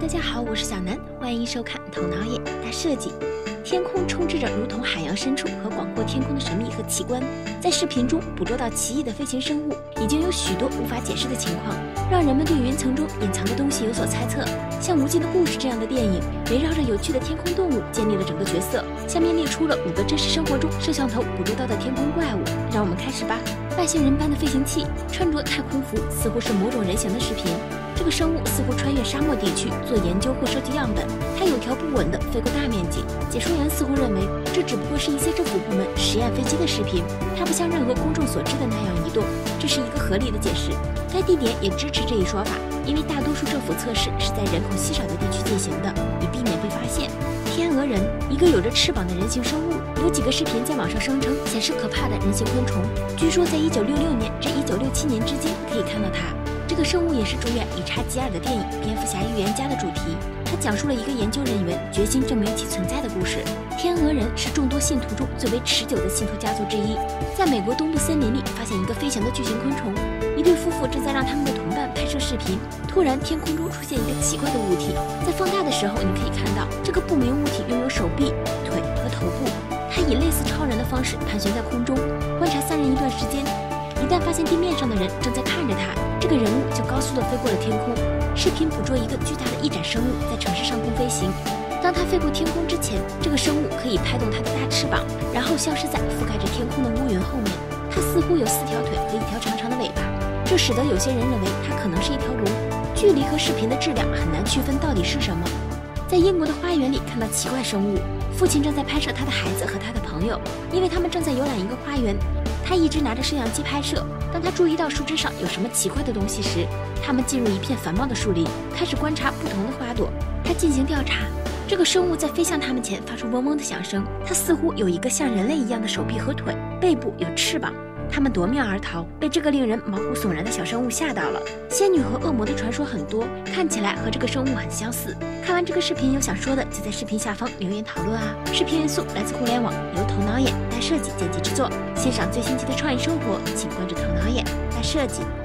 大家好，我是小南，欢迎收看头脑眼大设计。天空充斥着如同海洋深处和广阔天空的神秘和奇观，在视频中捕捉到奇异的飞行生物，已经有许多无法解释的情况，让人们对云层中隐藏的东西有所猜测。像《无尽的故事》这样的电影，围绕着有趣的天空动物建立了整个角色。下面列出了5个真实生活中摄像头捕捉到的天空怪物，让我们开始吧。外星人般的飞行器，穿着太空服，似乎是某种人形的视频。这个生物似乎穿越沙漠地区做研究或收集样本，它有条不紊地飞过大面积。解说员似乎认为这只不过是一些政府部门实验飞机的视频，它不像任何公众所知的那样移动，这是一个合理的解释。该地点也支持这一说法，因为大多数政府测试是在人口稀少的地区进行的，以避免被发现。天鹅人，一个有着翅膀的人形生物，有几个视频在网上声称显示可怕的人形昆虫，据说在1966年至1967年之间可以看到它。这个生物也是主演理查吉尔的电影《蝙蝠侠预言家》的主题，它讲述了一个研究人员决心证明其存在的故事。天鹅人是众多信徒中最为持久的信徒家族之一，在美国东部森林里发现一个飞翔的巨型昆虫，一对夫妇正在让他们的同伴拍摄视频，突然天空中出现一个奇怪的物体，在放大的时候你可以看到这个不明物体拥有手臂、腿和头部，它以类似超人的方式盘旋在空中，观察3人一段时间，一旦发现地面上的人正在看着它，这个人物就高速地飞过了天空。视频捕捉一个巨大的翼展生物在城市上空飞行，当它飞过天空之前，这个生物可以拍动它的大翅膀，然后消失在覆盖着天空的乌云后面。它似乎有4条腿和1条长长的尾巴，这使得有些人认为它可能是一条龙。距离和视频的质量很难区分到底是什么。在英国的花园里看到奇怪生物，父亲正在拍摄他的孩子和他的朋友，因为他们正在游览一个花园。他一直拿着摄像机拍摄，当他注意到树枝上有什么奇怪的东西时，他们进入一片繁茂的树林，开始观察不同的花朵。他进行调查，这个生物在飞向他们前发出嗡嗡的响声，它似乎有一个像人类一样的手臂和腿，背部有翅膀。他们夺面而逃，被这个令人毛骨悚然的小生物吓到了。仙女和恶魔的传说很多，看起来和这个生物很相似。看完这个视频有想说的，就在视频下方留言讨论啊！视频元素来自互联网，由头脑眼大设计剪辑制作。欣赏最新奇的创意生活，请关注头脑眼大设计。